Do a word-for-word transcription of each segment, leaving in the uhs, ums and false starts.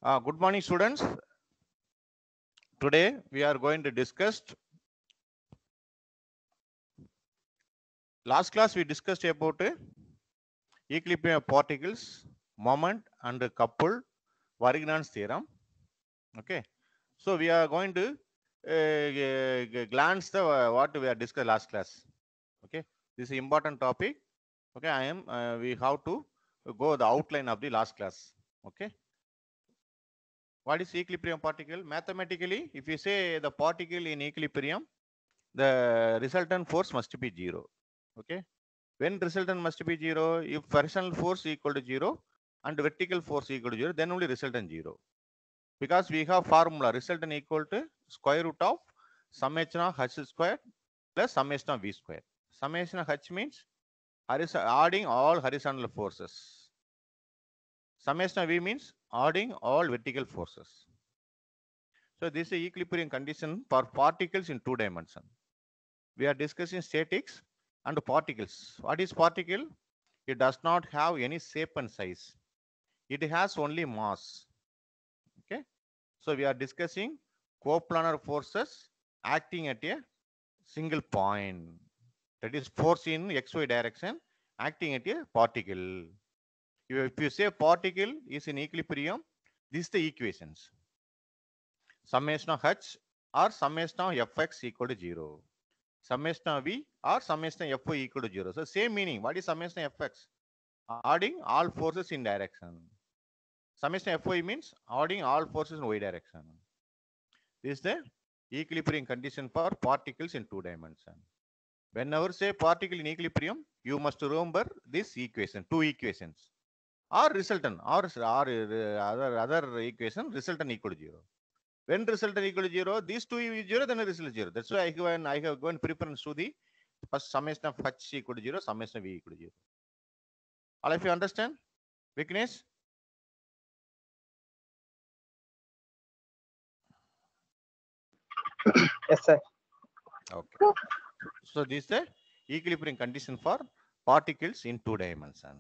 Uh, good morning, students. Today we are going to discuss. Last class we discussed about uh, equilibrium of particles, moment, and coupled Varignon's theorem. Okay, so we are going to uh, glance the uh, what we are discussed last class. Okay, this is important topic. Okay, I am uh, we have to go the outline of the last class. Okay. What is equilibrium particle? Mathematically, if you say the particle in equilibrium, the resultant force must be zero. Okay. When resultant must be zero, if horizontal force equal to zero and vertical force equal to zero, then only resultant zero. Because we have formula resultant equal to square root of summation of h square plus summation of v square. Summation of h means adding all horizontal forces. Summation of v means adding all vertical forces. So this is equilibrium condition for particles in two dimensions. We are discussing statics and particles. What is particle? It does not have any shape and size. It has only mass. Okay. So we are discussing coplanar forces acting at a single point. That is force in xy direction acting at a particle. If you say particle is in equilibrium, this is the equations. Summation of h or summation of fx equal to zero. Summation of v or summation of fy equal to zero. So same meaning. What is summation of fx? Adding all forces in direction. Summation of fy means adding all forces in y direction. This is the equilibrium condition for particles in two dimensions. Whenever say particle in equilibrium, you must remember this equation, two equations, or resultant, or, or uh, other other equation, resultant equal to zero. When resultant equal to zero, these two is zero, then result is zero. That's why I have, I have given preference to the first summation of h equal to zero, summation of v equal to zero. All of you understand? Vignesh? Yes, sir. Okay. So this is the equilibrium condition for particles in two dimensions.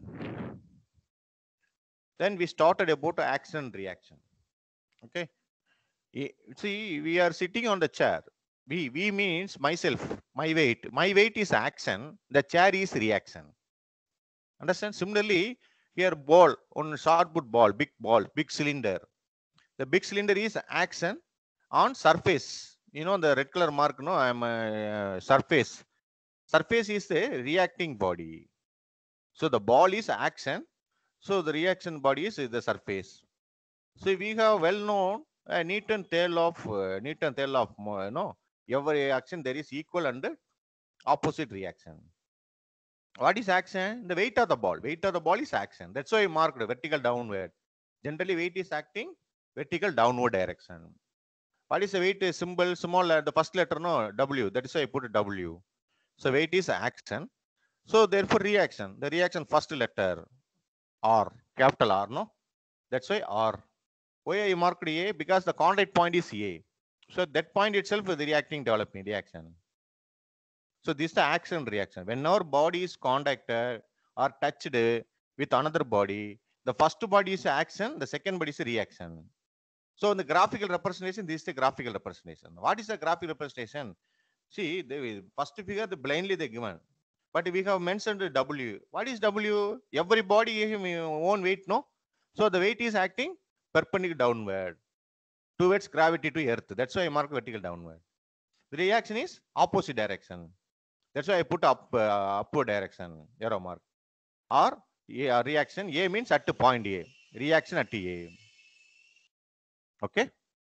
Then we started about action and reaction. Okay. See, we are sitting on the chair. We, we means myself, my weight. My weight is action. The chair is reaction. Understand? Similarly, here ball, on short put ball, big ball, big cylinder. The big cylinder is action on surface. You know the red color mark, no, I'm uh, surface. Surface is the reacting body. So the ball is action. So the reaction body is the surface. So we have well known a neat and tail of uh, neat and tail of uh, no every reaction there is equal and opposite reaction. What is action? The weight of the ball. Weight of the ball is action. That's why I marked vertical downward. Generally, weight is acting vertical downward direction. What is the weight symbol? Small uh, the first letter no W. That is why I put a W. So weight is action. So therefore reaction. The reaction first letter R, capital R, no? That's why R. Why I marked A? Because the contact point is A. So that point itself is the reacting developing reaction. So this is the action reaction. When our body is contacted or touched with another body, the first body is action, the second body is reaction. So in the graphical representation, this is the graphical representation. What is the graphical representation? See, the first figure, the blindly they given. But we have mentioned W. What is W? Every body has own weight, no? So the weight is acting perpendicular downward towards gravity to earth. That's why I mark vertical downward. The reaction is opposite direction. That's why I put up uh, upward direction, arrow mark. Or a reaction, A means at point A. Reaction at A. Okay?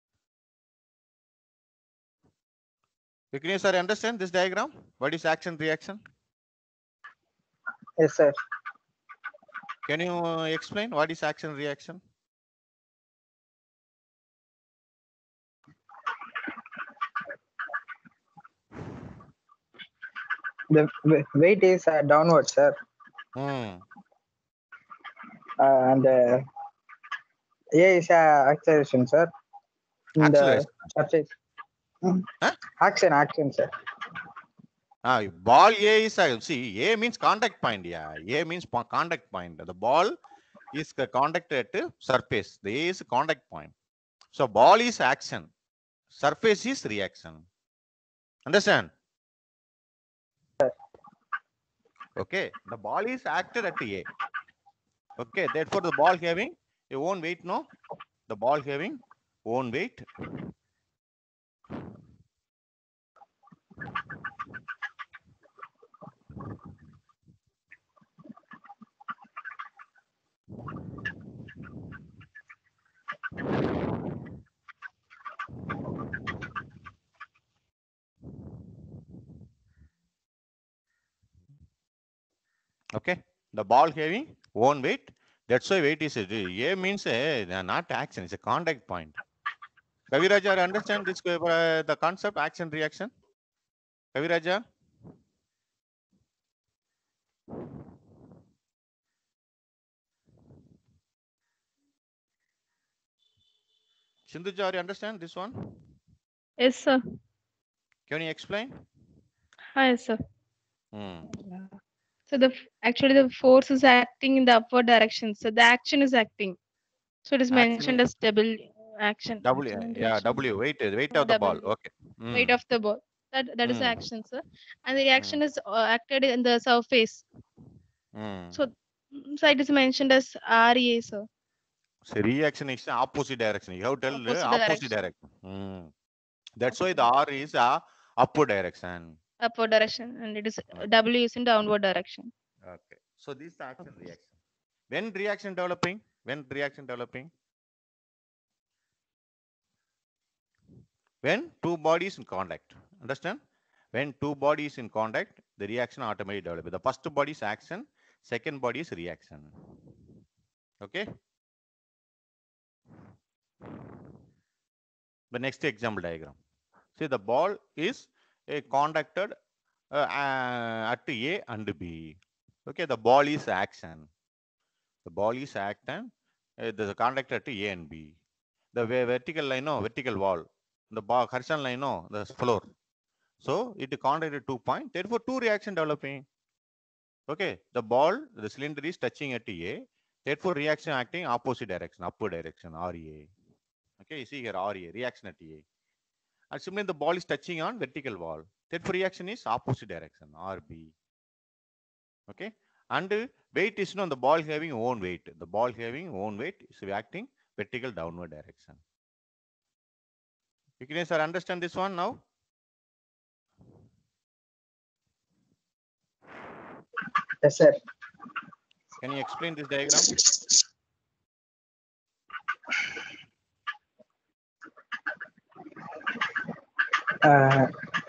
Vignesh sir, understand this diagram? What is action reaction? Yes, sir. Can you uh, explain what is action reaction? The w- weight is uh, downward, sir, Hmm. uh, and uh, A is uh, acceleration, sir. In the Acceleration. surface. Mm. Huh? Action, action, sir. Ah, ball A is uh, see A means contact point. Yeah, A means po- contact point. The ball is conducted to surface. The A is contact point. So ball is action. Surface is reaction. Understand? Okay. The ball is acted at A. Okay. Therefore, the ball having a own weight, no? The ball having own weight. Okay. The ball having own weight. That's why weight is A means a, not action. It's a contact point. Kaviraja, understand this uh, the concept action reaction? Kaviraja? Sindhuja, you understand this one? Yes, sir. Can you explain? Hi, yes, sir. Hmm. So the f- actually the force is acting in the upward direction. So the action is acting. So it is Action mentioned is as double action. W. Action and Yeah, reaction. W. Weight, weight Uh, of the ball. W. Okay. Hmm. Weight of the ball. That that is Hmm. action, sir. And the reaction Hmm. is uh, acted in the surface. Hmm. So, mm, so it is mentioned as R E A, sir. So reaction is the opposite direction. You have to tell the Opposite opposite direction. direction. Hmm. That's why the R is a upward direction. Upward direction, and it is Okay. W is in downward direction. Okay. So this is the action reaction. When reaction developing? When reaction developing? When two bodies in contact. Understand? When two bodies in contact, the reaction automatically develops. The first body is action, second body is reaction. Okay. The next example diagram. See, the ball is a conducted uh, uh, at A and B. Okay, the ball is action. The ball is action. Uh, the conductor at A and B. The ve- vertical line, no, vertical wall. The ball, horizontal line, no, the floor. So it contacted two points. Therefore, two reaction developing. Okay, the ball, the cylinder is touching at A. Therefore, reaction acting opposite direction, upward direction, R E A. Okay, you see here R E A, reaction at A. And similarly, the ball is touching on vertical wall. Therefore, reaction is opposite direction, R B. Okay, and uh, weight is on the ball having own weight. The ball having own weight is acting vertical downward direction. You can sir understand this one now? Yes, sir. Can you explain this diagram? Uh,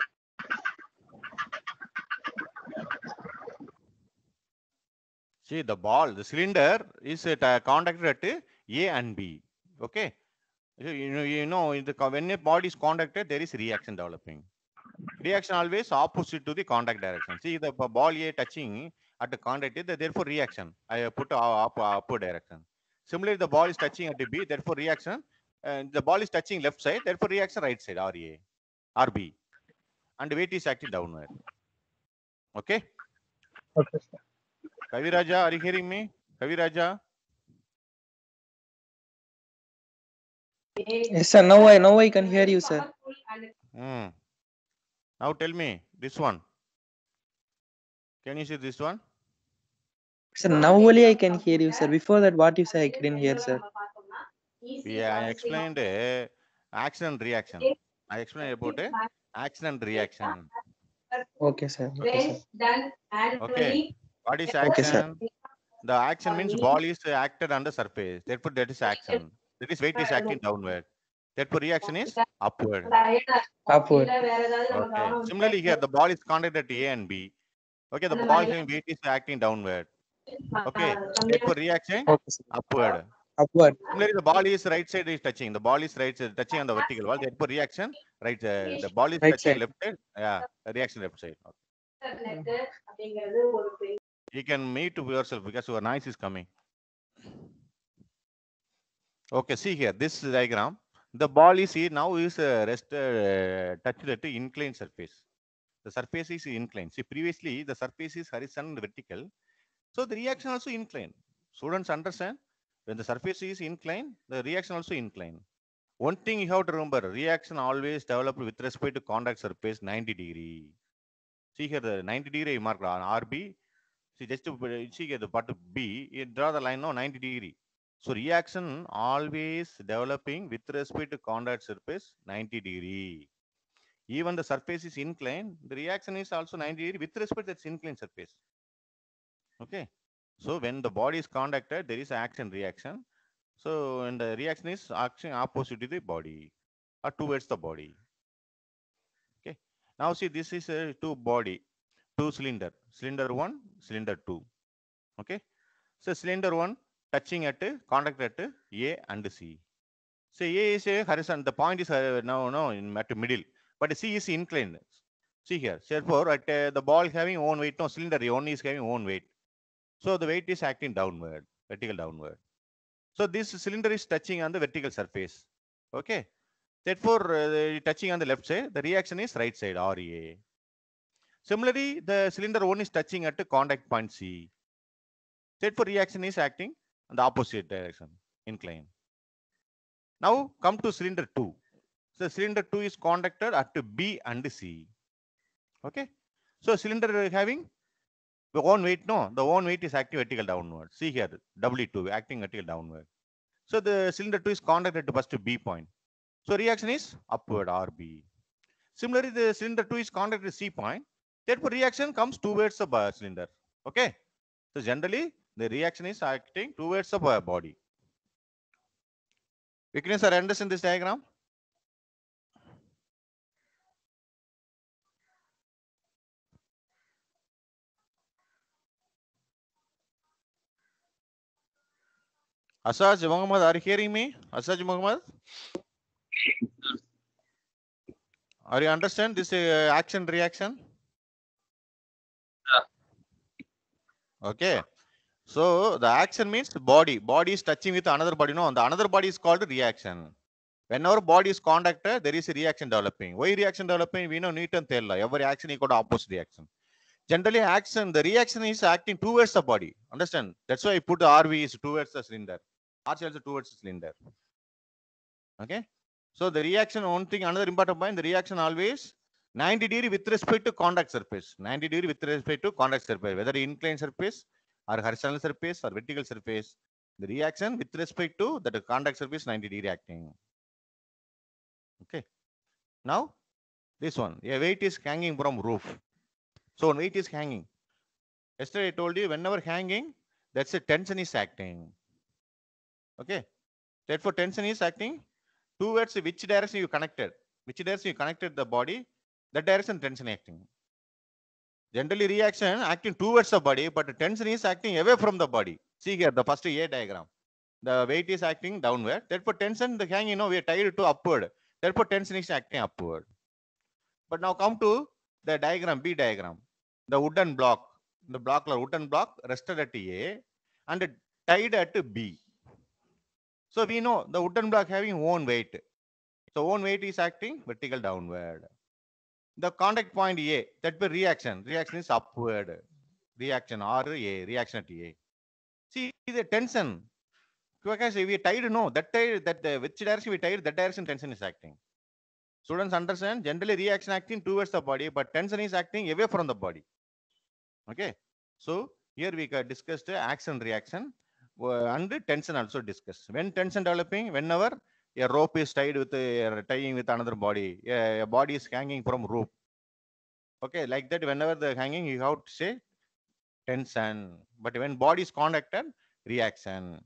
See, the ball, the cylinder is at, uh, contacted at A and B. Okay, you you know, you know, in the co- when a body is contacted, there is reaction developing. Reaction always opposite to the contact direction. See, the b- ball A touching at the contact, the- therefore reaction. I uh, put uh, up uh, upward direction. Similarly, the ball is touching at the B, therefore reaction. And the ball is touching left side, therefore reaction right side, R A, R B. And weight is acting downward. Okay. okay, sir. Kaviraja, are you hearing me? Kaviraja? Yes, sir. Now I now I can hear you, sir. Hmm. Now tell me this one. Can you see this one? Sir, now only I can hear you, sir. Before that, what you say, I couldn't hear, sir. Yeah, I explained uh, action and reaction. I explained about uh, action and reaction. Okay, sir. Okay, sir. Okay. What is Okay, sir. action? The action means ball is uh, acted on the surface. Therefore, that is action. That is weight is acting downward. Therefore, reaction is upward. Upward. Okay. Similarly, here the ball is contacted at A and B. Okay, the ball having weight is acting downward. Okay. Therefore, reaction Okay, sir. upward. Upward. Similarly, the ball is right side is touching. The ball is right side touching on the vertical wall. Therefore, reaction right. Uh, the ball is Right touching side. left side. Yeah, reaction left side. Okay. You can mute yourself because your noise is coming. Okay, see here this diagram. The ball is here now is uh, rest uh, touched at the inclined surface. The surface is inclined. See, previously the surface is horizontal and vertical. So the reaction also inclined. Students understand? When the surface is inclined, the reaction also inclined. One thing you have to remember, reaction always developed with respect to contact surface ninety degree. See here the ninety degree mark on R B. See just to see here the part B, you draw the line now ninety degree. So reaction always developing with respect to contact surface ninety degree. Even the surface is inclined, the reaction is also ninety degree with respect to that inclined surface. Okay. So when the body is contacted, there is action reaction. So and the reaction is action opposite to the body or towards the body. Okay. Now see this is a two body, two cylinder, cylinder one, cylinder two. Okay. So cylinder one touching at contact at A and C. So A is a horizontal. The point is uh, now no in at middle, but C is inclined. See here. Therefore, at uh, the ball having own weight, no cylinder one is having own weight. So the weight is acting downward, vertical downward. So this cylinder is touching on the vertical surface. Okay. Therefore, uh, touching on the left side, the reaction is right side, R E A. Similarly, the cylinder one is touching at the contact point C. Therefore, reaction is acting in the opposite direction, incline. Now come to cylinder two. So cylinder two is contacted at B and C. Okay. So cylinder having the own weight, no, the own weight is acting vertical downward. See here, W two acting vertical downward. So the cylinder two is contacted to first B point. So reaction is upward R B. Similarly, the cylinder two is contacted to C point. Therefore, reaction comes towards the cylinder. Okay. So generally, the reaction is acting towards the body. Vikram sir, understand this diagram? Asaj Muhammad, are you hearing me? Asaj Muhammad? Are you understand this uh, action reaction? Yeah. Okay. So the action means body. Body is touching with another body. No, the another body is called reaction. Whenever body is contacted, there is a reaction developing. Why reaction developing? We know Newton theory. Every action equal to opposite reaction. Generally, action, the reaction is acting towards the body. Understand? That's why I put the R V is towards the cylinder. R C also towards the cylinder. Okay. So the reaction, one thing, another important point, the reaction always ninety degree with respect to contact surface. ninety degree with respect to contact surface, whether inclined surface or horizontal surface or vertical surface. The reaction with respect to that contact surface ninety degree acting. Okay. Now this one, a weight is hanging from roof. So when weight is hanging. Yesterday I told you whenever hanging, that's a tension is acting. Okay. Therefore, tension is acting towards which direction you connected. Which direction you connected the body, that direction tension acting. Generally reaction acting towards the body, but the tension is acting away from the body. See here, the first A diagram. The weight is acting downward. Therefore, tension, the hanging, you know, we are tied to upward. Therefore, tension is acting upward. But now come to the diagram, B diagram. The wooden block, the block or wooden block rested at A and tied at B. So we know the wooden block having own weight. So own weight is acting vertical downward. The contact point A, that be reaction. Reaction is upward. Reaction or A, reaction at A. See the tension. Because we tied, no, that tied, that uh, which direction we tied, that direction tension is acting. Students understand, generally reaction acting towards the body, but tension is acting away from the body. Okay. So here we discussed action reaction uh, and tension also discussed. When tension developing, whenever a rope is tied with a, tying with another body, a, a body is hanging from rope. Okay, like that, whenever the hanging, you have to say tension. But when body is contacted, reaction.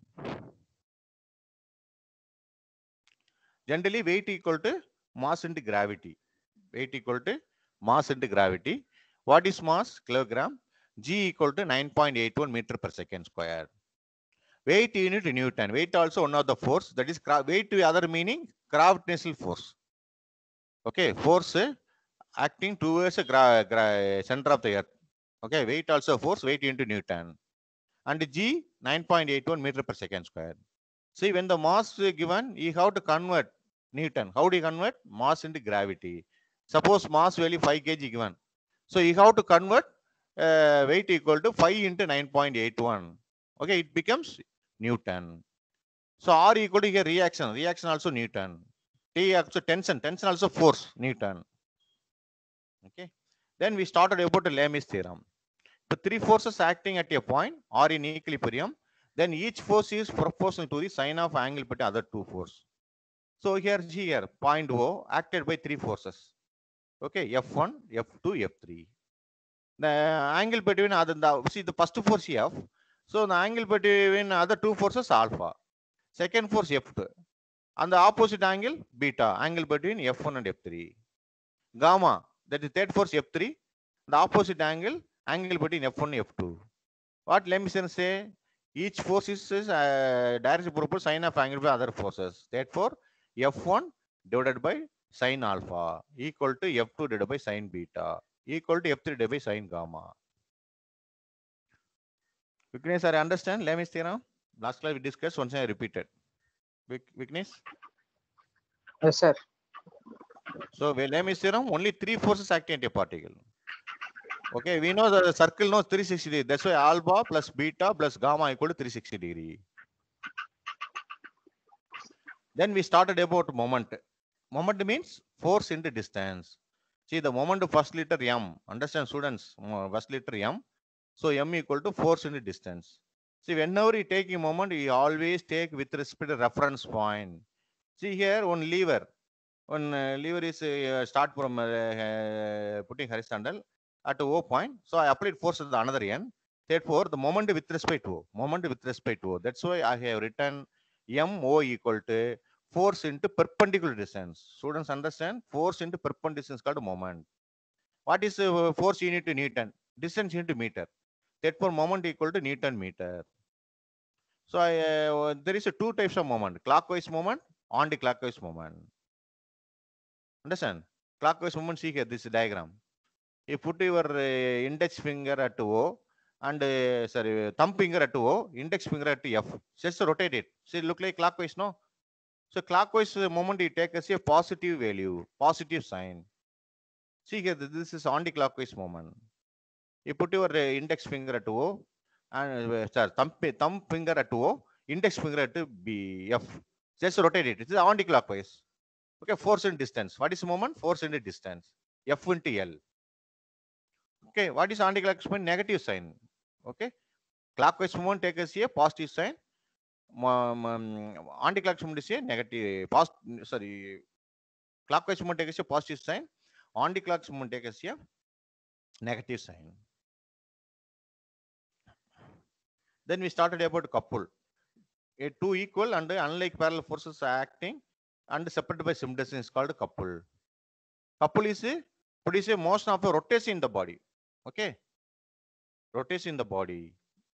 Generally, weight equal to mass into gravity. Weight equal to mass into gravity. What is mass? Kilogram. G equal to nine point eight one meter per second square. Weight unit Newton. Weight also one of the force. That is weight to other meaning gravitational force. Okay, force acting towards the gra gra center of the earth. Okay, weight also force, weight into Newton. And G nine point eight one meter per second square. See, when the mass is given, you have to convert Newton. How do you convert? Mass into gravity. Suppose mass value five kilograms given. So you have to convert uh, weight equal to five into nine point eight one. Okay, it becomes Newton. So R equal to here reaction. Reaction also Newton. T also tension. Tension also force Newton. Okay. Then we started about the Lami's theorem. The three forces acting at a point are in equilibrium. Then each force is proportional to the sine of angle between other two forces. So here, here, point O acted by three forces. Okay, F one, F two, F three. The angle between other, the, see the first force F. So the angle between other two forces alpha. Second force F two. And the opposite angle beta. Angle between F one and F three. Gamma. That is third force F three. The opposite angle, angle between F one and F two. What Lemison say? Each force is uh, directly proportional sine of angle by other forces. Therefore, F one divided by sine alpha equal to F two divided by sine beta equal to F three divided by sine gamma. Vignesh, I understand Lem's theorem. Last class we discussed, once I repeated. Vignesh? Yes, sir. So, Lem's theorem, only three forces acting at a particle. Okay, we know the circle knows three sixty degree. That's why alpha plus beta plus gamma equal to three sixty degree. Then we started about moment. Moment means force into distance. See the moment of first letter M. Understand students? First letter M. So M equal to force into distance. See whenever you take a moment, you always take with respect to reference point. See here one lever. One uh, lever is uh, start from uh, uh, putting horizontal at O point. So I applied force at the another end. Therefore, the moment with respect to O. Moment with respect to O. That's why I have written M O equal to force into perpendicular distance. Students understand? Force into perpendicular distance called moment. What is uh, force unit to Newton? Distance into meter. Therefore, moment equal to Newton meter. So I, uh, there is a two types of moment: clockwise moment, anti-clockwise moment. Understand? Clockwise moment. See here this diagram. You put your uh, index finger at O and uh, sorry thumb finger at O, index finger at F. Just rotate it. See, look like clockwise, no? So clockwise moment you take as a positive value, positive sign. See here, this is anti-clockwise moment. You put your uh, index finger at O and uh, sorry, thumb, thumb finger at O, index finger at B, F. Just rotate it. This is anti-clockwise. Okay, force and distance. What is moment? Force and distance. F into L. Okay, what is anti-clockwise moment? Negative sign. Okay, clockwise moment take as a positive sign. Anti-clockwise moment is a negative. Post, sorry, clockwise moment take as a positive sign. Anti-clockwise moment take as a negative sign. Then we started about couple. A two equal and unlike parallel forces acting and separated by some distance is called couple. Couple is a produce a motion of a rotation in the body. Okay, rotation in the body.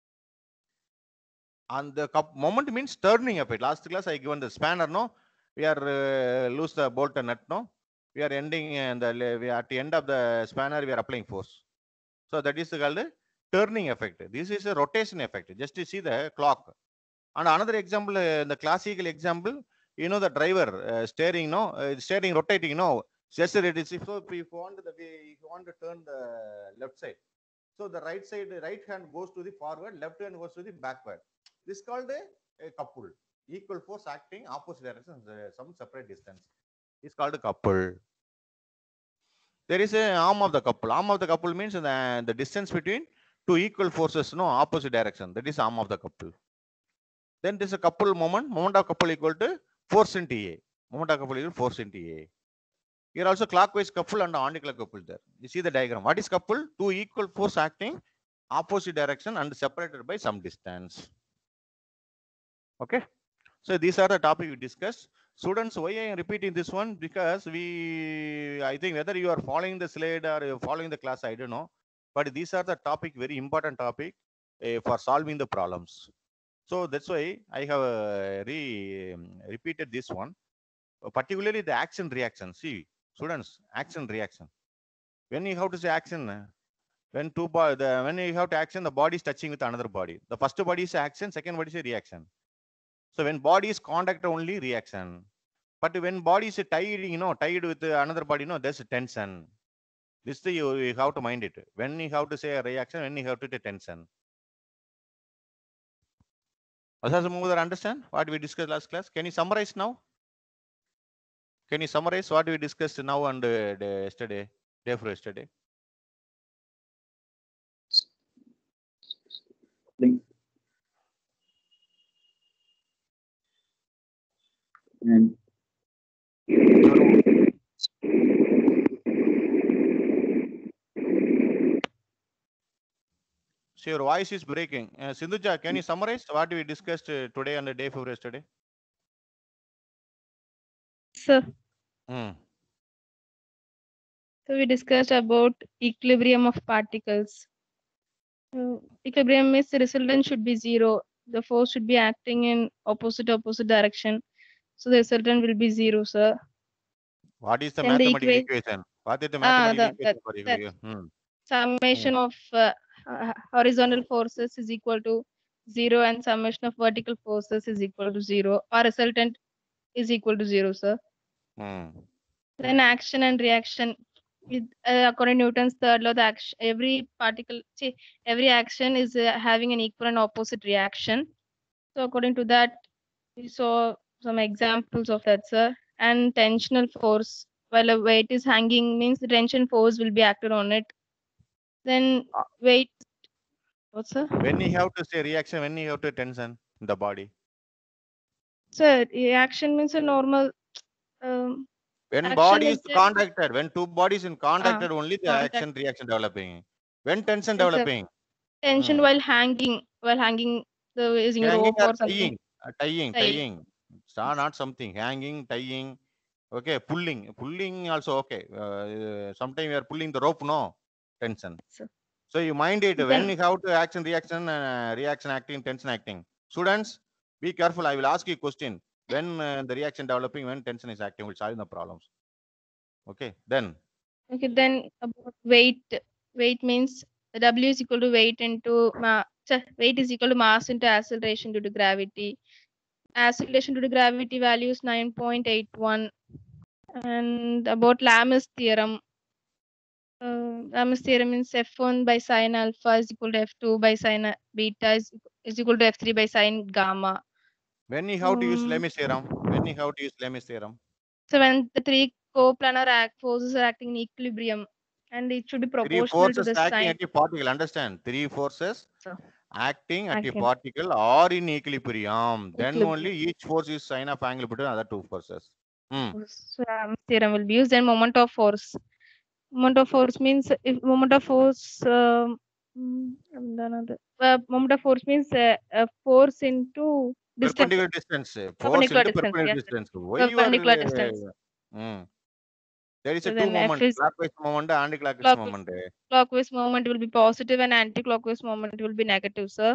And the moment means turning of it. Last class I given the spanner, no? We are uh, loose the bolt and nut, no? We are ending and the, we are at the end of the spanner we are applying force. So that is called a turning effect. This is a rotation effect. Just to see the clock. And another example, uh, the classical example, you know the driver uh, steering, no? Uh, steering rotating, no? Just it is if, if you want the if you want to turn the left side. So the right side, right hand goes to the forward, left hand goes to the backward. This is called a, a couple. Equal force acting opposite directions, uh, some separate distance. It's called a couple. There is a arm of the couple. Arm of the couple means the, the distance between two equal forces, no, opposite direction. That is arm of the couple. Then there is a couple moment. Moment of couple equal to force into A. Moment of couple equal to force into A. Here also clockwise couple and anti-clockwise couple there. You see the diagram. What is couple? Two equal force acting opposite direction and separated by some distance. Okay. So these are the topic we discussed. Students, why I am repeating this one? Because we, I think whether you are following the slide or you're following the class, I don't know. But these are the topic, very important topic uh, for solving the problems. So that's why I have uh, re, um, repeated this one. Uh, particularly the action reaction. See, students, action reaction. When you have to say action, when two bo the when you have to action, the body is touching with another body. The first body is action, second body is a reaction. So when body is contact only reaction. But when body is tied, you know, tied with another body, you know, there's a tension. This thing you, you have to mind it. When you have to say a reaction, when you have to take tension. Asas Mumudar, understand what we discussed last class? Can you summarize now? Can you summarize what we discussed now and uh, the yesterday, day for yesterday? Link. And So your voice is breaking. Uh, Sindhuja, can you summarize what we discussed uh, today and the day before yesterday? So, Hmm. so we discussed about equilibrium of particles. Uh, equilibrium means the resultant should be zero. The force should be acting in opposite opposite direction. So the resultant will be zero, sir. What is the Then the mathematical equa- equation? What is the Ah, mathematical the, that, equation for that equilibrium? Hmm. summation of uh, uh, horizontal forces is equal to zero and summation of vertical forces is equal to zero, or resultant is equal to zero, sir. Hmm. Then action and reaction. With, uh, according to Newton's third law, the action, every particle, see, every action is uh, having an equal and opposite reaction. So according to that, we saw some examples of that, sir. And tensional force, while a weight is hanging, means the tension force will be acted on it. Then Ah. weight, what's sir? When you have to say reaction, when you have to tension in the body. So reaction means a normal um, When action body is is a, contacted, when two bodies in contacted, ah, only the contact action reaction developing. When tension is a developing, tension hmm. while hanging, while hanging the using a hanging rope or or something. tying, uh, tying, Tying. tying. It's not, not something. Hanging, tying. Okay, pulling, pulling also okay. Uh, sometimes you are pulling the rope, no tension. So, So you mind it when then you have to action, reaction, uh, reaction acting, tension acting. Students, be careful. I will ask you a question. When uh, the reaction developing, when tension is acting, will solve the problems. Okay, then okay, then about weight. Weight means W is equal to weight into ma ch- weight is equal to mass into acceleration due to gravity. Acceleration due to gravity value is nine point eight one. And about Lamas theorem. Uh, Lamas theorem means F one by sine alpha is equal to F two by sine a- beta is, is equal to F three by sine gamma. when you have to use Um, Lami's theorem, when you have to use Lami's theorem, So when the three coplanar act forces are acting in equilibrium, and it should be three proportional to forces the acting sign. at a particle. Understand? Three forces So, acting at a acting particle or in equilibrium. Then equilibrium. only each force is sign of angle between other two forces. Hmm. So Ram's theorem will be used. Then moment of force. Moment of force means if moment of force. Um, mm, another- uh, moment of force means uh, uh, force into distance. Perpendicular distance. uh, Force Perpendicular into distance. perpendicular Yes. distance. Why you are? Perpendicular distance. Uh, hmm. There is So a two then F moment, is clockwise moment, anti-clockwise clockwise. moment. uh. Clockwise moment will be positive and anti-clockwise moment will be negative, sir.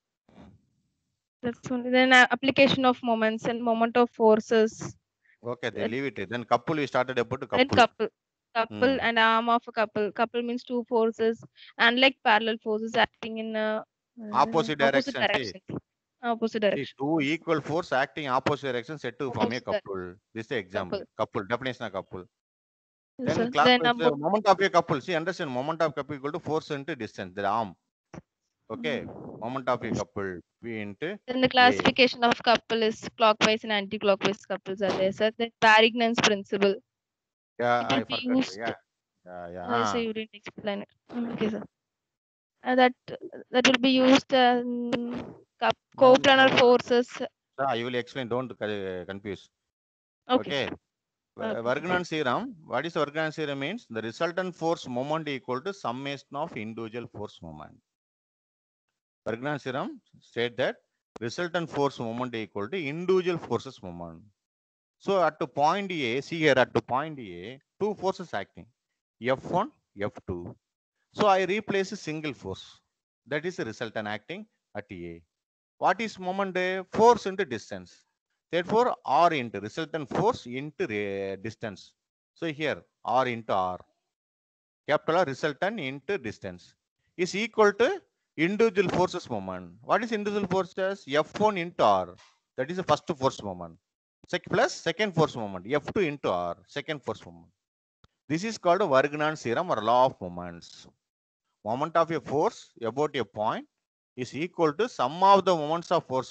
That's only then uh, application of moments and moment of forces. Okay, they Uh, leave it. Then couple we started about to then couple. couple, couple Hmm. and arm of a couple. Couple means two forces, unlike parallel forces acting in uh, Opposite opposite direction. See, directions. Opposite see, direction. two equal force acting opposite direction set to form a Opposite di- couple. This is the example. couple. Couple definition of couple. Yes, Then sir. Then clockwise uh, about moment of a couple. See, understand moment of couple equal to force into distance. The arm. Okay. Moment of a couple. P into then the A. classification of couple is clockwise and anti-clockwise couples are there, sir. Then Varignon's principle. Yeah, It will I be forgot. used. Yeah. Yeah, yeah. Uh, so Ah. you didn't explain it. Mm, okay, sir. Uh, that that will be used um, co- No, coplanar no. forces. Sir, I will explain. Don't uh, confuse. Okay. Okay. Okay. Vargnan's theorem. What is Vargnan's theorem means? The resultant force moment equal to summation of individual force moment. Vargnan's theorem state that resultant force moment equal to individual forces moment. So at the point A, see here at the point A, two forces acting, F one, F two. So I replace a single force. That is the resultant acting at A. What is moment A? Force into distance. Therefore, R into resultant force into uh, distance. So here, R into R. Capital R resultant into distance is equal to individual forces moment. What is individual forces? F one into R. That is the first force moment. Sec plus second force moment. F two into R. Second force moment. This is called a Vargnan's theorem or law of moments. Moment of a force about a point is equal to sum of the moments of forces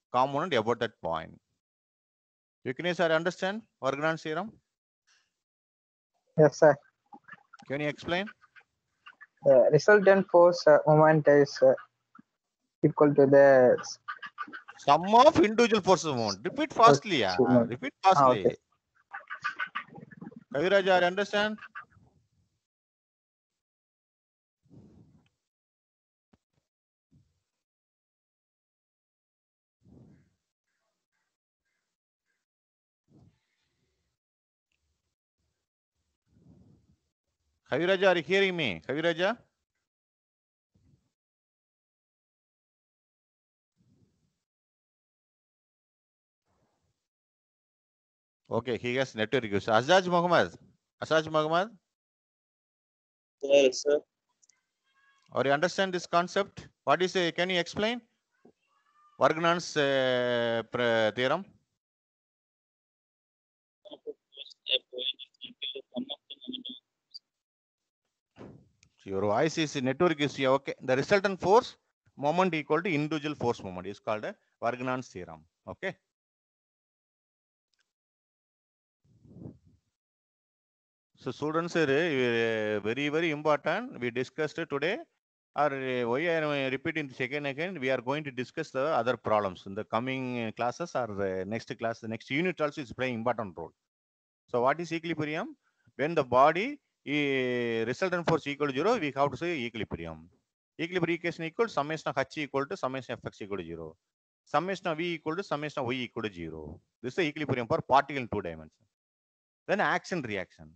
component about that point. Vignesh, I understand Vargnan's theorem. Yes, sir. Can you explain? The resultant force uh, moment is uh, equal to the Sum of individual forces moment. Repeat fastly. Yeah. moment. Repeat Ah, fastly. okay. Kaviraja, I understand. Kaviraja, are you hearing me? Kaviraja? Okay, he has network issues. Azaj Muhammad. Azaj Muhammad, Yes, sir. or you understand this concept? What is a, can you explain Vargnan's uh, pr- theorem? Your voice is network issue. Okay, the resultant force moment equal to individual force moment is called a Vargnan's theorem. Okay. So students are uh, very very important. We discussed today. Or uh, why I am repeating the second again? We are going to discuss the other problems in the coming uh, classes or uh, next class. The next unit also is playing important role. So what is equilibrium? When the body uh, resultant force equal to zero, we have to say equilibrium. Equilibrium equation equal summation of h equal to summation of x equal to zero. Summation of v equal to summation of y equal to zero. This is the equilibrium for particle in two dimensions. Then action reaction.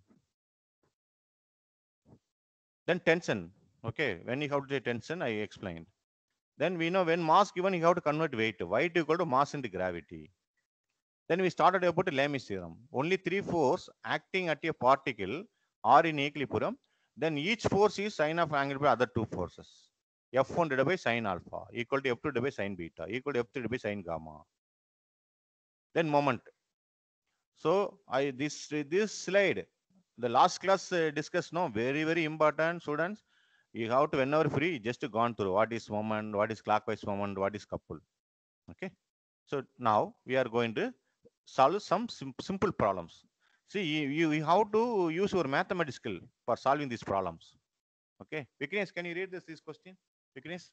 Then tension. Okay, when you have to say tension, I explained. Then we know when mass given, you have to convert weight. Weight equal to mass into gravity. Then we started about Lami's theorem. Only three forces acting at a particle are in equilibrium. Then each force is sine of angle by other two forces. F one divided by sine alpha equal to F two divided by sine beta equal to F three divided by sine gamma. Then moment. So I this this slide, the last class uh, discussed, no, very very important students. You have to whenever free just gone through what is moment, what is clockwise moment, what is couple. Okay. So now we are going to solve some sim simple problems. See, you, you have to use your mathematical skill for solving these problems. Okay. Vignesh, can you read this, this question? Vignesh?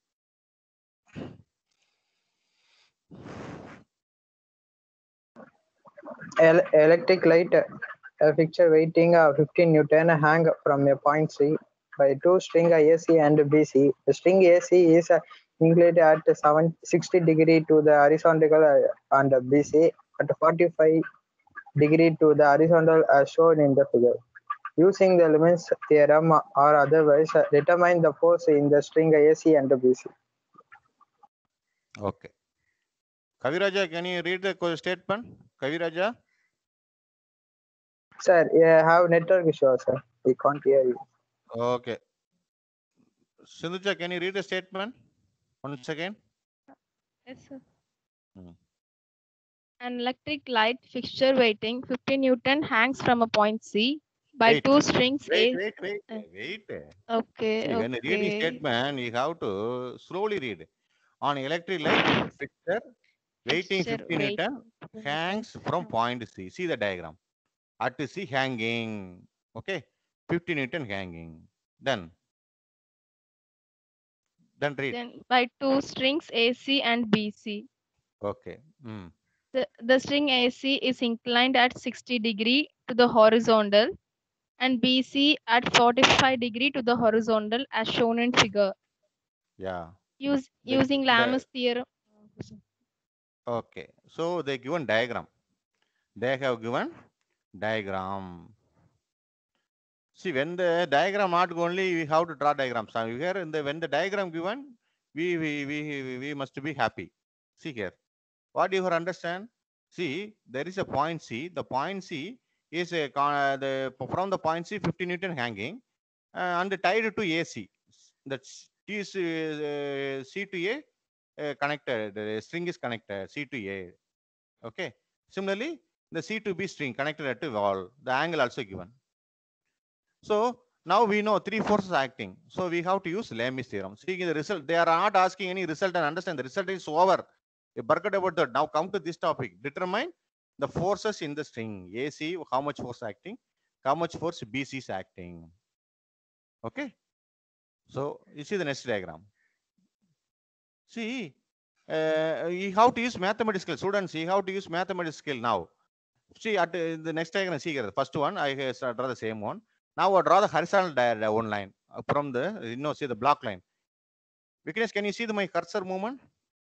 El- electric light uh, a fixture weighting uh, fifteen Newton hang from a point C by two string A C and B C. The string A C is uh, inclined at seven sixty degree to the horizontal uh, and B C at forty-five degree to the horizontal as shown in the figure. Using the Lorentz theorem or otherwise, uh, determine the force in the string A C and B C. Okay. Kaviraja, can you read the co- statement? Kaviraja? Sir, you have network issue, sir. We can't hear you. Okay. Sindhuja, can you read the statement? Once again. Yes, sir. Hmm. An electric light fixture weighting fifteen Newton hangs from a point C by Wait. two strings Wait, A. wait, wait, uh, wait. Okay, See, when reading okay. statement, you have to slowly read. On electric light fixture, weighting Fixture fifty weight. Newton hangs from point C. See the diagram. At C hanging. Okay. fifty Newton hanging. Then, then read. Then by two strings A C and B C. Okay. Hmm. The, the string A C is inclined at sixty degree to the horizontal and B C at forty-five degree to the horizontal as shown in figure. Yeah. Use, The, using the, Lamar's theorem. okay. So they given diagram. They have given diagram. See, when the diagram not only we have to draw diagrams. So here in the when the diagram given, we we we we must be happy. See here. What you understand? See, there is a point C. The point C is a uh, the from the point C fifty Newton hanging uh, and tied to A C. That's T is uh, C to A uh, connected. The string is connected C to A. Okay. Similarly, the C to B string connected at the wall. The angle also given. So now we know three forces acting. So we have to use Lami's theorem. See the result. They are not asking any result and understand the result is over. You forget about that. Now come to this topic. Determine the forces in the string. A C, how much force acting, how much force B C is acting. Okay. So you see the next diagram. See, uh, you have to use mathematical skill. Students, you have to use mathematical skill now. See, at uh, the next diagram, see here, the first one, I uh, draw the same one. Now I draw the horizontal diagram, one line uh, from the, you know, see the block line. Viknesh, can you see the, my cursor movement?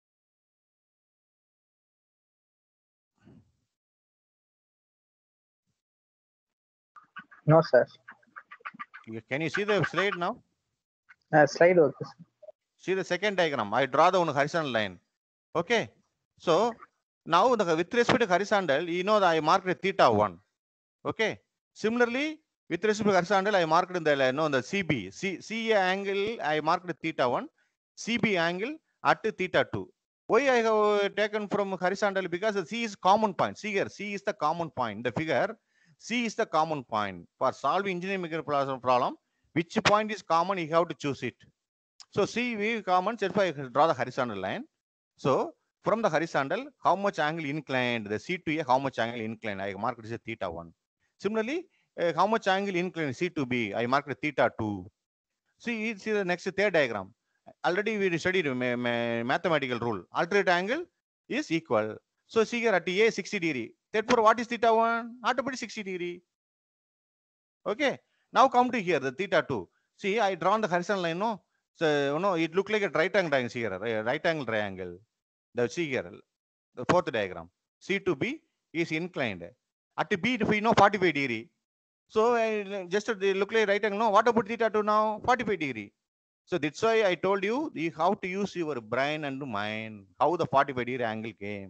No, sir. You- Can you see the slide now? Uh, slide works. See the second diagram. I draw the one horizontal line. Okay. So now the with respect to horizontal, you know that I marked theta one. Okay. Similarly, with respect to horizontal, I marked in the you know, the C B. C, C A angle, I marked theta one. C B angle at theta two. Why I have taken from horizontal? Because the C is common point. See here, C is the common point. The figure, C is the common point. For solving engineering mechanical problem, which point is common, you have to choose it. So C V common, therefore I draw the horizontal line. So from the horizontal, how much angle inclined, the C to A, how much angle inclined, I marked it as theta one. Similarly, uh, how much angle inclined C to B, I marked it theta two. See, see the next third diagram. Already we studied ma ma mathematical rule. Alternate angle is equal. So see here at A sixty degree. Therefore, what is theta one? Automatically sixty degree. Okay. Now come to here, the theta two. See, I drawn the horizontal line, no? So, you know, it look like a right angle triangle here, a right angle triangle. The see here, the fourth diagram. C to B is inclined. At B, if we know forty-five degree. So I just they look like right angle. No, what about theta two now? forty-five degree. So that's why I told you, you have to use your brain and mind. How the forty-five degree angle came.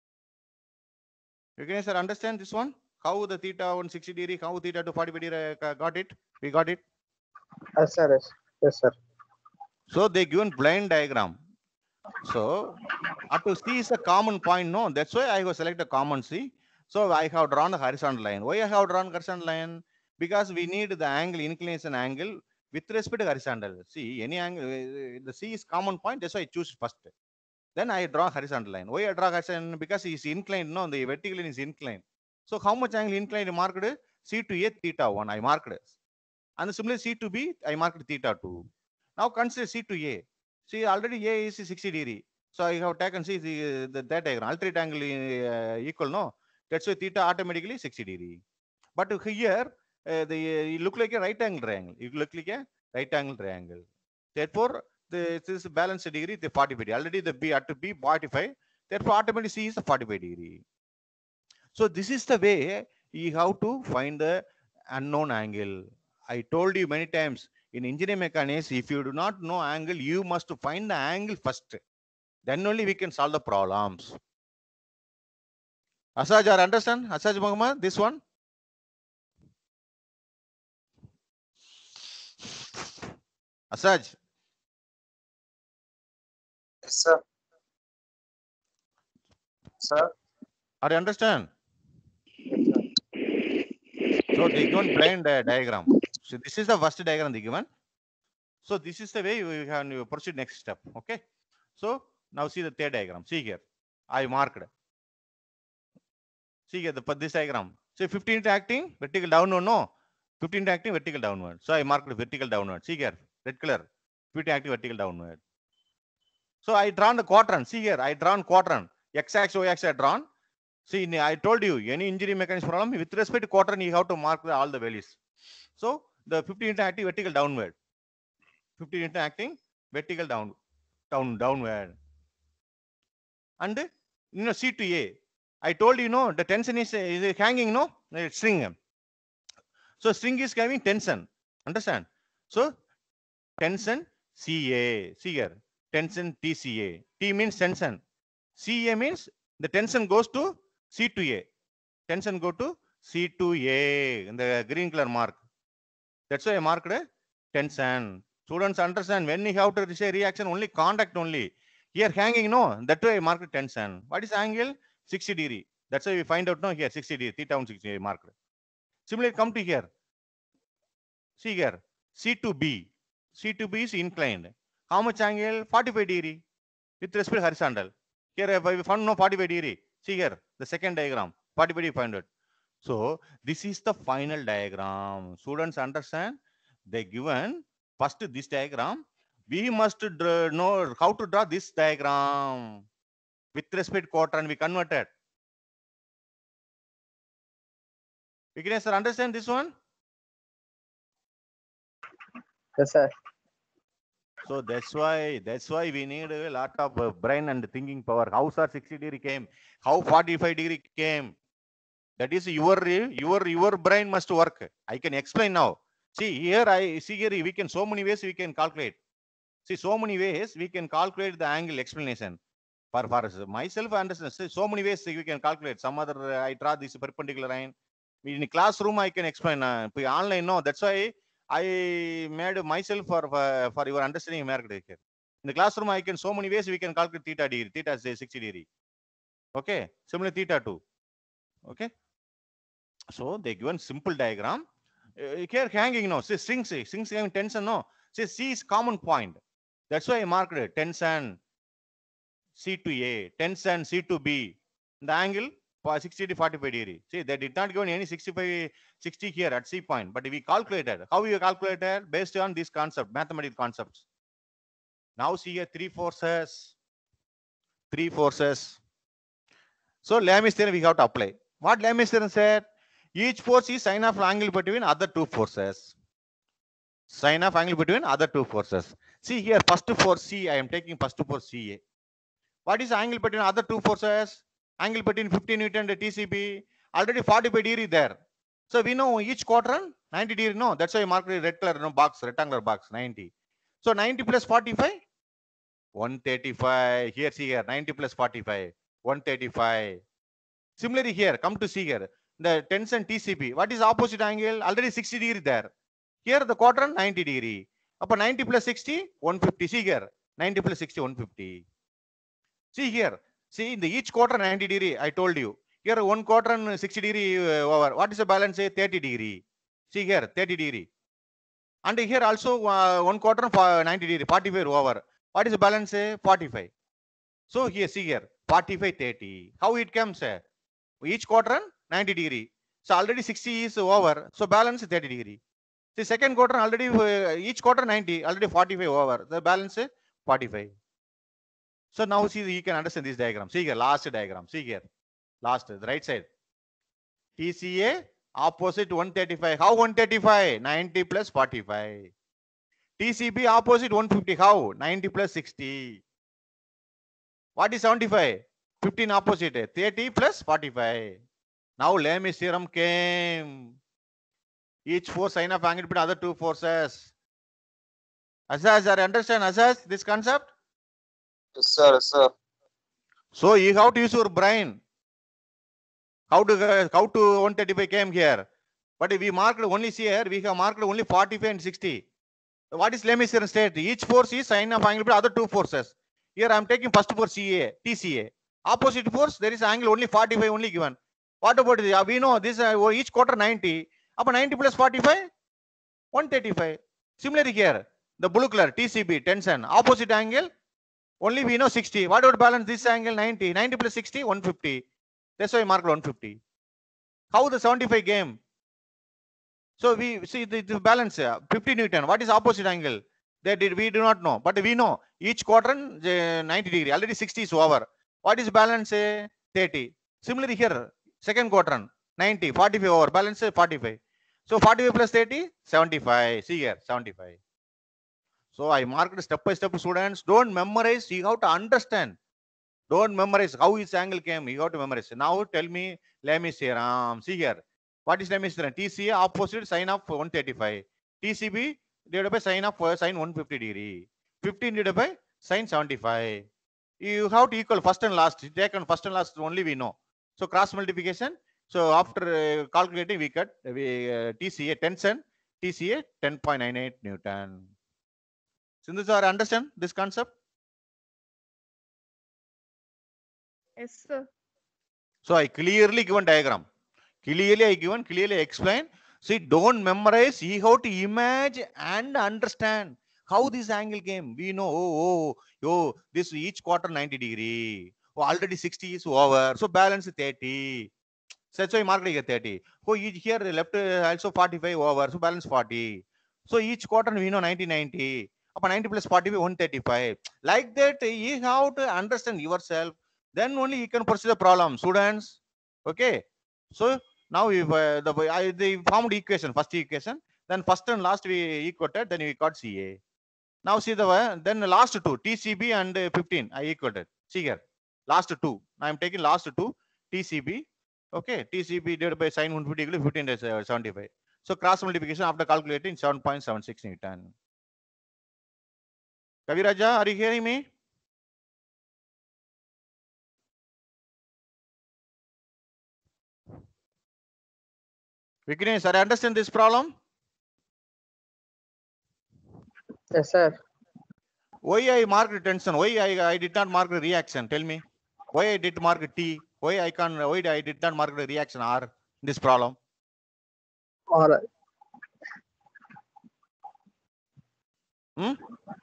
You can sir understand this one? How the theta one sixty degree, how theta to forty-five degree uh, got it? We got it. Yes, sir. Yes, yes sir. So they given blind diagram. So up to C is a common point. No, that's why I have selected common C. So I have drawn the horizontal line. Why I have drawn horizontal line? Because we need the angle, inclination angle with respect to horizontal. See, any angle, the C is common point. That's why I choose first. Then I draw horizontal line. Why I draw horizontal? Because it's inclined. No, the vertical line is inclined. So how much angle inclined marked? C to A theta one. I marked. And similarly C to B, I marked theta two. Now consider C to A. See, already A is sixty degree. So I have taken see the, the that diagram. Alternate angle uh, equal, no? That's why theta automatically sixty degree. But here, uh, the it look like a right angle triangle. It look like a right angle triangle. Therefore, the, this balanced degree, the forty-five degree. Already the B had to be forty-five. Therefore, automatically C is the forty-five degree. So this is the way you have to find the unknown angle. I told you many times in engineering mechanics, if you do not know angle, you must find the angle first. Then only we can solve the problems. Asaj, are understand? Asaj Muhammad, this one? Asaj. Yes, sir. Sir. Are you understand? Yes, sir. So they given blind uh, diagram. So this is the first diagram they given. So this is the way we can proceed next step. Okay. So now see the third diagram. See here. I marked. See here the this diagram. So fifteen acting vertical downward. No. fifteen acting vertical downward. So I marked vertical downward. See here. Red color. fifteen acting vertical downward. So I drawn the quadrant. See here. I drawn quadrant. X axis, Y axis I drawn. See, I told you any engineering mechanics problem with respect to quadrant, you have to mark the, all the values. So the fifteen acting vertical downward. fifteen acting vertical down, down, downward. And you know, C to A. I told you, know, the tension is, is hanging, no, it's string. So string is having tension. Understand? So tension C A. See here. Tension T C A. T means tension. C A means the tension goes to C to A. Tension go to C to A in the green color mark. That's why I marked a tension. Students understand when you have to say reaction only contact only. Here hanging, no, that way I marked tension. What is angle? sixty degree. That's why we find out, no, here sixty degree, theta one sixty degree marked. Similarly, come to here. See here, C to B. C to B is inclined. How much angle? forty-five degree with respect to horizontal. Here if I found no forty-five degree. See here, the second diagram, forty-five degree found it. So this is the final diagram. Students understand? They given first this diagram. We must draw, know how to draw this diagram with respect quadrant. We converted. Vignesh sir, understand this one? Yes, sir. So that's why that's why we need a lot of uh, brain and thinking power. How sir sixty degree came? How forty-five degree came? That is your your your brain must work. I can explain now. See here, I see here we can so many ways we can calculate. See so many ways we can calculate the angle explanation. For for myself, I understand. See, so many ways we can calculate. Some other uh, I draw this perpendicular line. In classroom I can explain. Uh, online no. That's why I made myself for for, for your understanding. Here in the classroom I can so many ways we can calculate theta degree. Theta is sixty degree. Okay. Similar theta two. Okay. So they given simple diagram. Uh, here hanging no. See strings. Strings having tension no. See C is common point. That's why I marked it. Tension C to A. Tension C to B. The angle sixty to forty-five degree. See, they did not give any sixty-five, sixty here at C point, but we calculated. How we calculated? Based on this concept, mathematical concepts. Now see here three forces. Three forces. So Lami's theorem we have to apply. What Lami's theorem said? Each force is sine of angle between other two forces. Sine of angle between other two forces. See here, first force C, I am taking first force C A. What is the angle between other two forces? Angle between fifty Newton and T C B. Already forty-five degree there. So we know each quadrant ninety degree. No, that's why I marked red color no box, rectangular box ninety. So ninety plus forty-five, one thirty-five. Here see here ninety plus forty-five, one thirty-five. Similarly here, come to see here the tension T C B. What is opposite angle? Already sixty degree there. Here the quadrant ninety degree. Upon ninety plus sixty, one fifty. See here ninety plus sixty, one fifty. See here, see in the each quarter ninety degree, I told you. Here one quarter sixty degree uh, over. What is the balance? Say thirty degree. See here, thirty degree. And here also uh, one quarter for ninety degree, forty-five over. What is the balance? Say forty-five. So here, see here, forty-five, thirty. How it comes? Uh, each quarter ninety degree. So already sixty is over. So balance thirty degree. See second quarter already uh, each quarter ninety, already forty-five over. The balance forty-five. So now see you can understand this diagram. See here, last diagram. See here, last the right side. T C A opposite one thirty-five. How one thirty-five? ninety plus forty-five. T C B opposite one fifty. How? ninety plus sixty. What is seventy-five? fifteen opposite. thirty plus forty-five. Now Lami's theorem came. Each force sine of angle between other two forces. Asas, are understand Asas this concept? Yes, sir. Yes, sir. So you have to use your brain. How to how to one thirty-five came here? But we marked only see here, we have marked only forty-five and sixty. What is Lami's theorem state? Each force is sine of angle between other two forces. Here I am taking first force C A, T C A. Opposite force, there is angle only forty-five only given. What about this? We know this uh, each quarter ninety. Upon ninety plus forty-five, one thirty-five. Similarly here, the blue color T C B tension, opposite angle. Only we know sixty. What would balance this angle? ninety. ninety plus sixty, one fifty. That's why I marked one fifty. How the seventy-five came? So we see the, the balance uh, fifty Newton. What is opposite angle? That did we do not know, but we know each quadrant uh, ninety degree. Already sixty is over. What is balance? Uh, thirty. Similarly here, second quadrant ninety, forty-five over. Balance uh, forty-five. So forty-five plus thirty, seventy-five. See here, seventy-five. So I marked step by step. Students, don't memorize. You have to understand. Don't memorize how his angle came. You have to memorize. Now tell me Lami's theorem. See here. What is Lami's theorem? T C A opposite sine of one thirty-five. T C B divided by sine of uh, sine one fifty degree. fifteen divided by sine seventy-five. You have to equal first and last. Take on first and last only we know. So cross multiplication. So after uh, calculating, we cut we uh, T C A tension. T C A ten point nine eight Newton. Sindhu sir, understand this concept? Yes, sir. So I clearly given diagram. Clearly I given, clearly explain. See, don't memorize. You have to imagine and understand how this angle came. We know, oh, oh, oh, this each quarter ninety degree. Oh, already sixty is over. So balance thirty. So that's why market here thirty. Oh, here the left also forty-five over. So balance forty. So each quarter we know ninety ninety. Upon ninety plus forty one thirty-five. Like that, you have to understand yourself. Then only you can pursue the problem, students. Okay. So now we uh, the I they formed equation, first equation. Then first and last we equated. Then we got C A. Now see the uh, then the last two T C B and uh, fifteen I equated. See here, last two. I am taking last two T C B. Okay, T C B divided by sin one fifty equal to fifteen days uh, seventy-five. So cross multiplication after calculating seven point seven six Newton. Kaviraja, are you hearing me? Vignesh, are you understand this problem? Yes, sir. Why I marked tension? Why I, I did not mark the reaction? Tell me. Why I did mark T? Why I can? Why I did not mark the reaction R in this problem? All right. Hmm?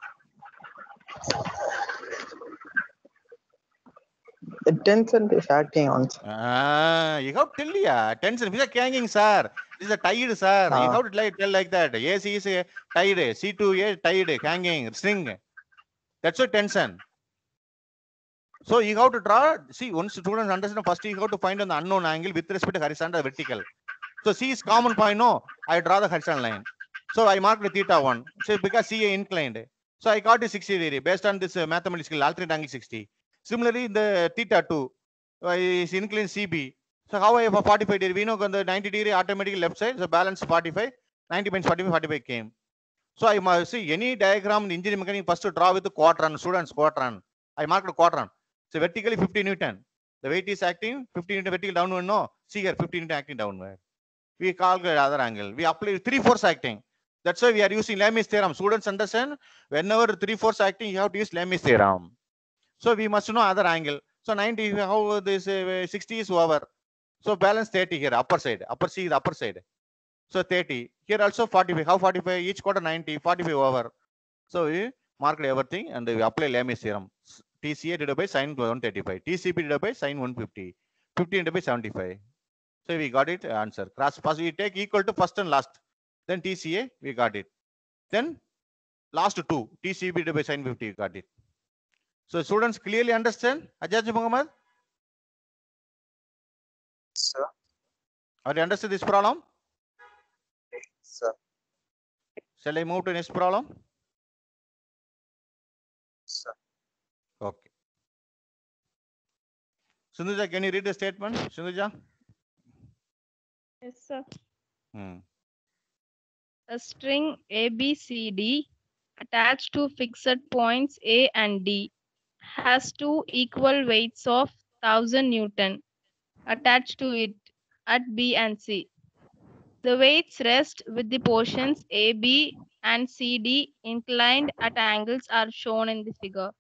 The tension is acting on. Ah, you have to tell ya tension. This is hanging, sir. This is a tide, sir. Ah. You have to like, tell like that. A C is a tide. C two A tide, hanging, string. That's a tension. So you have to draw. See, once students understand, first you have to find an unknown angle with respect to horizontal, vertical. So C is common point. No, I draw the horizontal line. So I marked the theta one. So because C A inclined. So I got the sixty degree based on this uh, mathematical alternate angle sixty. Similarly, the theta two uh, is inclined C B. So how I have a forty-five degree? We know on the ninety degree automatically left side. So balance forty-five. ninety minus forty-five, forty-five came. So I must see any diagram in engineering mechanics first to draw with the quadrant. Students quadrant. I marked the quadrant. So vertically fifty Newton. The weight is acting fifty Newton vertical downward. No, see here fifty Newton acting downward. We calculate other angle. We apply three force acting. That's why we are using Lami's theorem. Students understand whenever three force acting, you have to use Lami's theorem. So we must know other angle. So ninety, how this uh, sixty is over. So balance thirty here, upper side. Upper C is upper side. So thirty. Here also forty-five. How forty-five? Each quarter ninety, forty-five over. So we marked everything and we apply Lami's theorem. T C A divided by sin one thirty-five. T C B divided by sin one fifty. fifty divided by seventy-five. So we got it answer. Cross first we take equal to first and last. Then T C A we got it. Then last two T C B divided by sin fifty we got it. So students clearly understand? Ajaj Muhammad? Sir. Are you understand this problem? Sir. Shall I move to next problem? Sir. Okay. Sindhuja, can you read the statement? Sindhuja? Yes, sir. Hmm. A string A B C D attached to fixed points A and D has two equal weights of one thousand Newton attached to it at B and C. The weights rest with the portions A, B, and C, D inclined at angles are shown in the figure.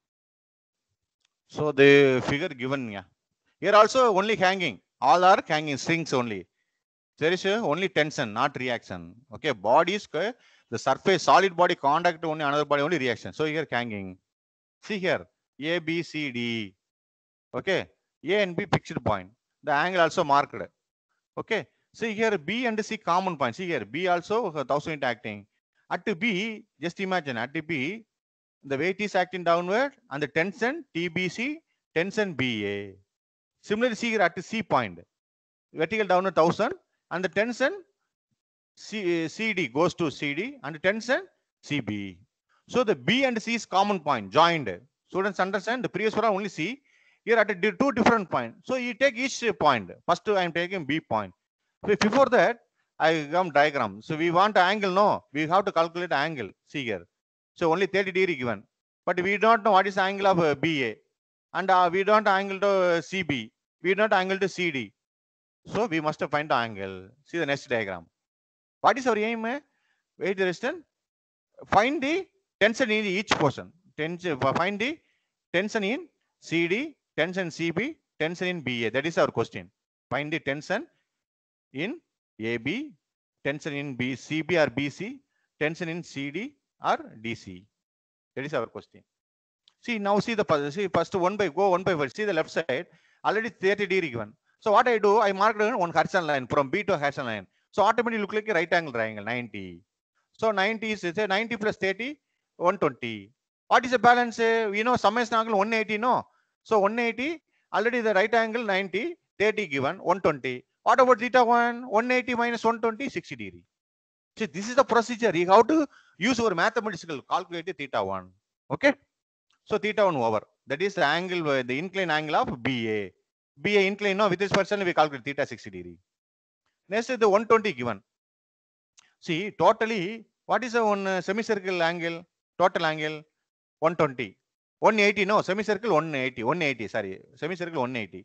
So the figure given, yeah. Here also only hanging. All are hanging strings only. There is only tension, not reaction. Okay, body is the surface, solid body contact only another body, only reaction. So here hanging. See here, A, B, C, D. Okay, A and B fixed point. The angle also marked. Okay, see here B and C common point. See here, B also one thousand acting. At B, just imagine at B, the weight is acting downward and the tension T B C, tension B A. Similarly, see here at C point, vertical downward one thousand and the tension C, C D goes to C D and tension C B. So the B and C is common point, joined. Students understand the previous one only C. Here at a two different points. So you take each point. First I am taking B point. So before that, I come diagram. So we want angle, no. We have to calculate angle. See here. So only thirty degree given. But we don't know what is angle of uh, B A. And uh, we don't angle to uh, C B. We don't angle to C D. So we must find the angle. See the next diagram. What is our aim? Eh? Weight resistance. Find the tension in each portion. Tension, find the tension in C D, tension C B, tension in B A. That is our question. Find the tension in A B, tension in B, C B or B C, tension in C D or D C. That is our question. See, now see the pu- see first one by go one by one. See the left side already thirty degree given. So what I do, I marked one horizontal line from B to horizontal line. So automatically look like a right angle triangle ninety. So ninety is say ninety plus thirty, one twenty. What is the balance? Uh, You know, summation angle one eighty, no? So one eighty, already the right angle ninety, thirty given, one twenty. What about theta one? one eighty minus one twenty, sixty degree. See, this is the procedure. You have to use your mathematical calculate theta one. Okay? So theta one over. That is the angle, uh, the incline angle of B A. B A incline, no, with this person we calculate theta sixty degree. Next is the one twenty given. See, totally, what is the one uh, semicircle angle? Total angle one twenty. one eighty, no, semicircle one eighty. one eighty, sorry, semicircle one eighty.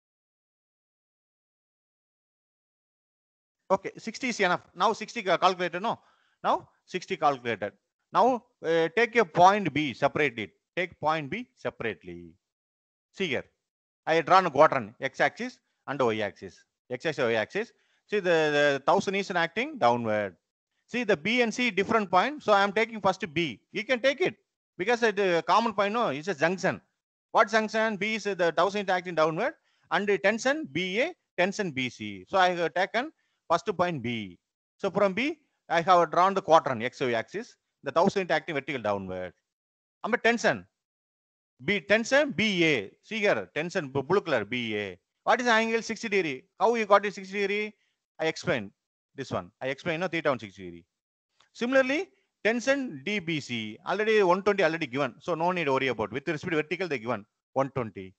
Okay, sixty is enough. Now sixty calculated, no? Now sixty calculated. Now uh, take a point B, separate it. Take point B separately. See here. I have drawn a quadrant, x-axis and y-axis. X-axis, y-axis. See the, the thousand is acting downward. See the B and C different point. So I am taking first B. You can take it because the common point, no, is a junction. What junction? B is the thousand acting downward and the tension B A, tension B C. So I have taken first point B. So from B, I have drawn the quadrant x-y axis. The thousand acting vertical downward. I'm a tension. B tension B A. See here, tension blue color B A. What is the angle? sixty degree. How you got it sixty degree? I explained this one. I explained no theta on sixty degree. Similarly, tension D B C already one twenty already given. So no need to worry about. With respect to vertical, they given one twenty.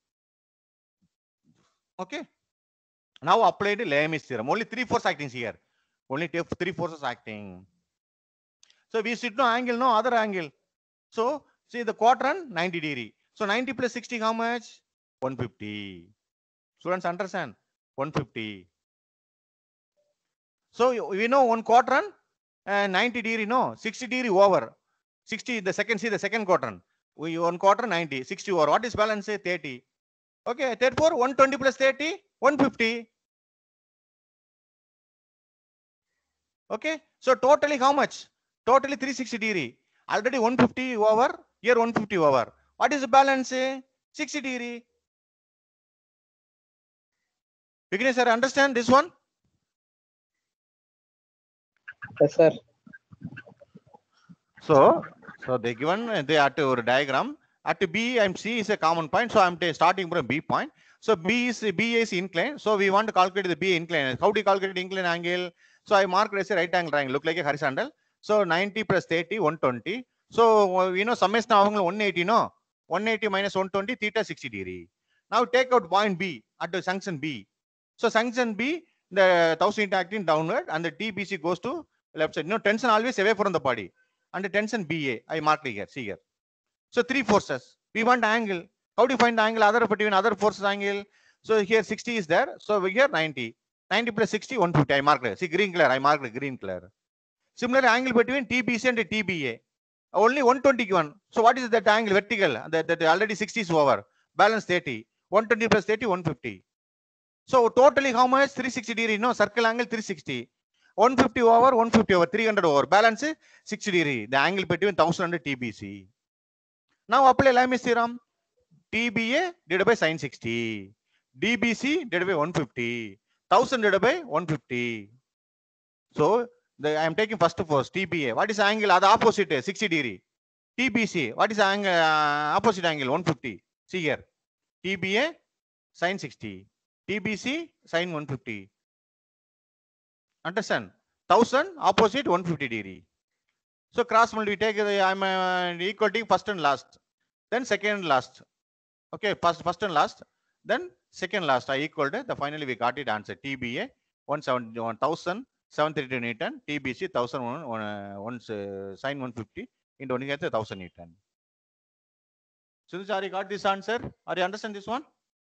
Okay. Now applied Lami's theorem. Only three forces acting here. Only three forces acting. So we sit no angle, no other angle. So see the quadrant ninety degree. So ninety plus sixty, how much? one fifty. Students understand? one fifty. So we know one quadrant and ninety degree, no, sixty degree over. sixty, the second, see the second quadrant. We one quadrant ninety, sixty over. What is balance? Say thirty. Okay, therefore one twenty plus thirty, one fifty. Okay, so totally how much? Totally three sixty degree. Already one fifty over, here one fifty over. What is the balance? sixty degree. Vignesh sir, understand this one? Yes, sir. So, so they given they at our diagram. At B and C is a common point. So I'm starting from B point. So B is B is incline. So we want to calculate the B incline. How do you calculate incline angle? So I mark it as a right angle triangle. Look like a horizontal. So ninety plus thirty, one twenty. So you know summation of one eighty, no? one eighty minus one twenty, theta sixty degree. Now take out point B at the junction B. So junction B, the thousand acting downward and the T B C goes to left side. No tension always away from the body. And the tension B A, I marked here, see here. So three forces. We want angle. How do you find the angle other between other forces angle? So here sixty is there. So we here ninety. ninety plus sixty, one fifty. I marked it. See green color. I marked it green color. Similarly, angle between T B C and T B A. Only one twenty given. So what is that angle vertical? That, that already sixty is over. Balance thirty. one twenty plus thirty, one fifty. So totally how much? three sixty degree. No, circle angle three sixty. one fifty over, one fifty over, three hundred over. Balance sixty degree. The angle between one thousand and T B C. Now apply Lami's theorem. T B A divided by sin sixty. D B C divided by one fifty. one thousand divided by one fifty. So the, I am taking first force T B A. What is the angle? The opposite sixty degree. T B C. What is the angle? Uh, opposite angle one fifty. See here. T B A sin sixty. T B C sin one fifty. Understand? one thousand opposite one fifty degree. So cross multiply, we take the I'm uh, equal to first and last, then second and last. Okay, first first and last, then second last. I equal to the finally we got it answer. T B A one thousand seven thirty Newton, T B C one thousand one one uh, sin one fifty into one gets one thousand Newton. So are you got this answer? Are you understand this one?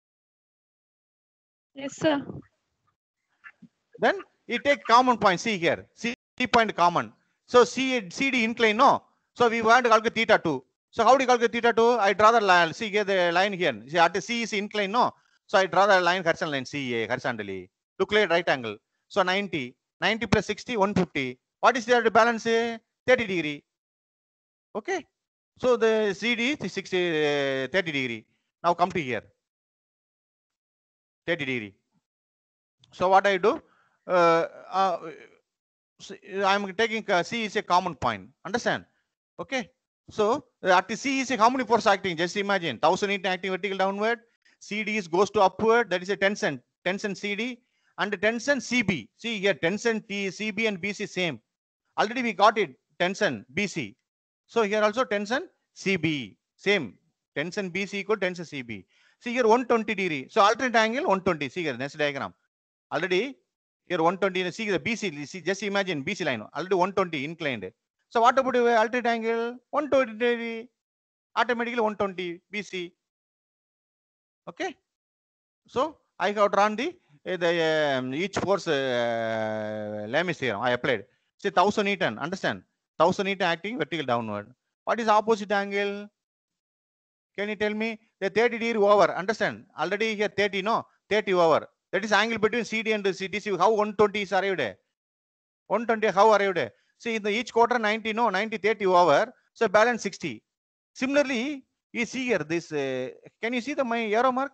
Yes, sir. Then you take common point. See here, C point common. So C C D incline, no. So we want to calculate theta two. So how do you calculate theta two? I draw the line. See here the line here. See at the C is incline, no. So I draw the line horizontal line C A horizontally. Look like right angle. So ninety. ninety plus sixty, one fifty. What is the balance? thirty degree. Okay. So the C D is sixty, uh, thirty degree. Now come to here, thirty degree. So what I do? Uh, uh, I'm taking uh, C is a common point. Understand? Okay. So at the C is a, how many force acting? Just imagine thousand Newton acting vertical downward. C D is goes to upward. That is a tension. Tension C D and the tension C B. See here, tension T, C B and B C same. Already we got it. Tension B C. So here also tension C B same. Tension B C equal tension C B. See here one hundred twenty degree. So alternate angle one hundred twenty. See here next diagram. Already here one hundred twenty. See the B C. See, just imagine B C line. Already one hundred twenty inclined. So what about the alternate angle? one hundred twenty degree. Automatically one hundred twenty B C. Okay. So I have drawn the uh, the um, each force uh, Lami's theorem. I applied. Say one thousand Newton. Understand? one thousand Newton acting vertical downward. What is opposite angle? Can you tell me? The thirty degree over. Understand? Already here thirty, no? thirty over. That is angle between C D and C D C. How one hundred twenty is arrived? one hundred twenty how arrived? See in the each quarter ninety, no? ninety, thirty over. So balance sixty. Similarly, you see here this. Uh, can you see the my arrow mark?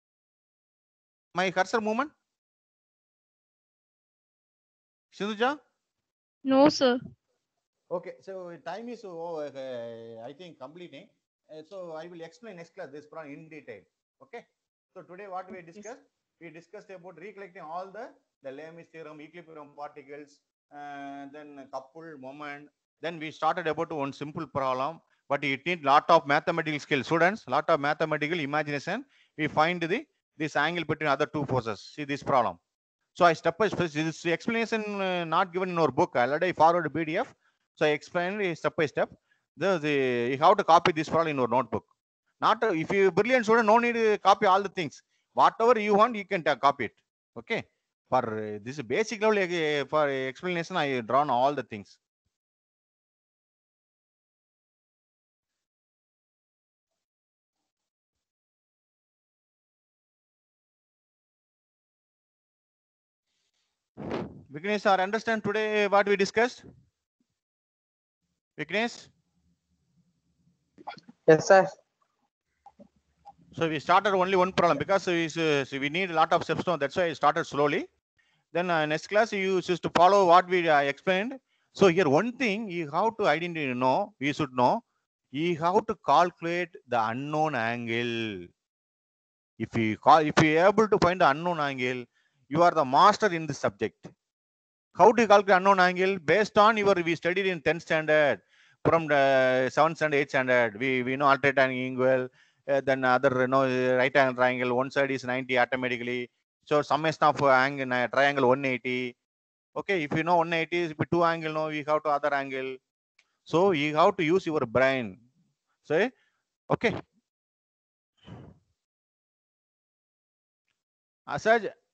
My cursor movement? Sindhuja? No, sir. Okay, so time is oh, uh, I think completing. Uh, so I will explain next class this problem in detail. Okay. So today what we discussed? We discussed about recollecting all the the Lami's theorem, equilibrium particles, uh, then couple moment. Then we started about one simple problem, but it needs lot of mathematical skill. Students, lot of mathematical imagination. We find the this angle between other two forces. See this problem. So I step by step. This explanation uh, not given in our book. Already forward P D F. So I explained step by step. The, the you have to copy this problem in your notebook. Not uh, if you brilliant student, no need to copy all the things. Whatever you want, you can copy it. Okay. For uh, this basic level uh, for explanation, I drawn all the things. Vignesh, sir, understand today what we discussed? Vignesh? Yes, sir. So we started only one problem because we, uh, so we need a lot of steps now. That's why I started slowly. Then uh, next class you just to follow what we uh, explained. So here one thing you have to identify, know, you should know, you have to calculate the unknown angle. If you call, if you are able to find the unknown angle, you are the master in this subject. How to calculate unknown angle? Based on your, we studied in tenth standard, from the seventh and eighth standard, we, we know alternate angle, uh, then other, you know, right angle triangle, one side is ninety automatically. So summation of angle, uh, triangle one eighty. Okay, if you know one eighty is two angle, no, we have to other angle. So you have to use your brain. Say, okay. Asaj,